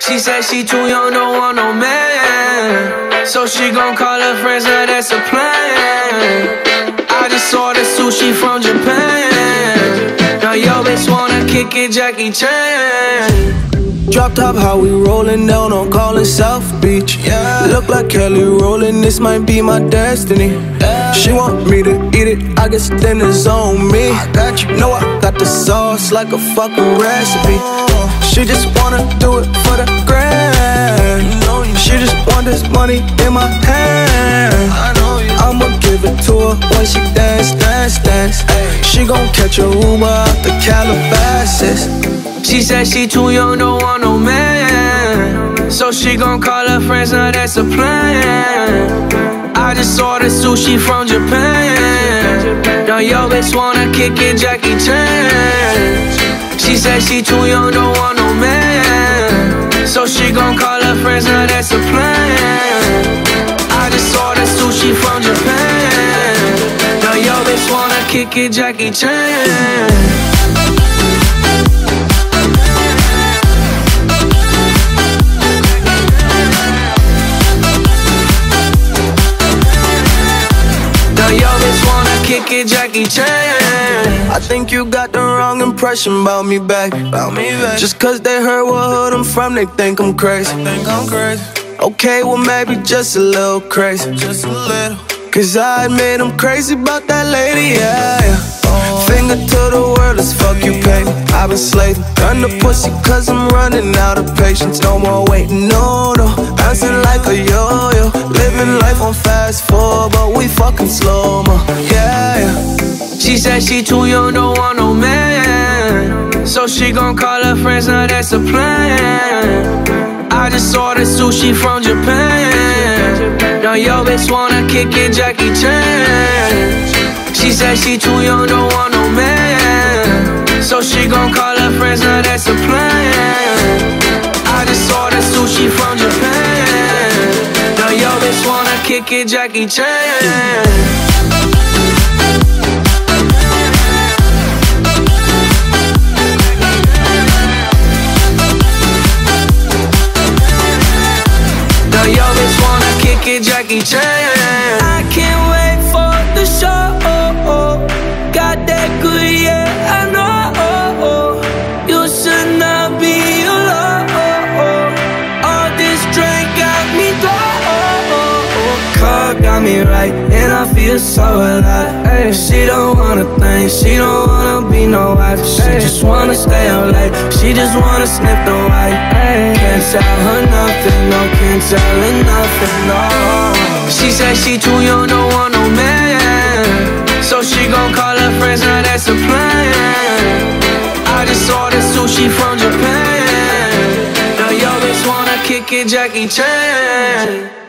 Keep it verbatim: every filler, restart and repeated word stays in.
She said she too young, don't want no man, so she gon' call her friends, now that's a plan. I just ordered sushi from Japan. Now yo bitch wanna kick it, Jackie Chan. Drop top, how we rollin' down on Callin' South Beach. Yeah. Look like Kelly rollin', this might be my destiny. Yeah. She want me to eat it, I guess then it's on me. I got you, know I got the sauce like a fucking recipe. She just wanna do it for the grand. You know you she just want this money in my hand. I know you. I'ma give it to her when she dance, dance, dance. Ay. She gon' catch a Uber out the Calabasas. She said she too young, don't want no man, so she gon' call her friends, now that's a plan. I just ordered sushi from Japan. Now yo bitch wanna kick it, Jackie Chan. She said she too young, don't want no man, so she gon' call her friends, now that's a plan. I just ordered sushi from Japan. Now yo bitch wanna kick it, Jackie Chan. Kick it, Jackie Chan. I think you got the wrong impression about me back. About me back. Just cause they heard what hood I'm from, they think I'm crazy. They think I'm crazy. Okay, well maybe just a little crazy. Just a little. Cause I admit I'm crazy about that lady, yeah, yeah. Oh. Finger to the world, as fuck you pay me. I've been slaving, done the pussy cause I'm running out of patience. No more waiting, no, no. Bouncing like a yo-yo. Living life on fast forward, but we fucking slow-mo, yeah, yeah. She said she too young, don't want no man, so she gon' call her friends, now that's a plan. I just ordered sushi from Japan. Now yo bitch wanna kick it, Jackie Chan. She said she too young, don't want no man, so she gon' call her friends, now that's a plan. I just ordered sushi from Japan. Now yo bitch wanna kick it, Jackie Chan. Yo, bitch wanna kick it, Jackie Chan. I can't wait for the show. Got that good, yeah, I know. You should not be alone. All this drink got me low. Car got me right, and I feel so alive. Ay, she don't wanna think, she don't wanna be no wife. She ay, just wanna stay up late, she just wanna sniff the white. Ay, can't tell her nothing, no, can't tell her nothing, no. She said she too young, don't want no man, so she gon' call her friends, now that's a plan. I just ordered sushi from Japan. Now yo bitch wanna kick it, Jackie Chan.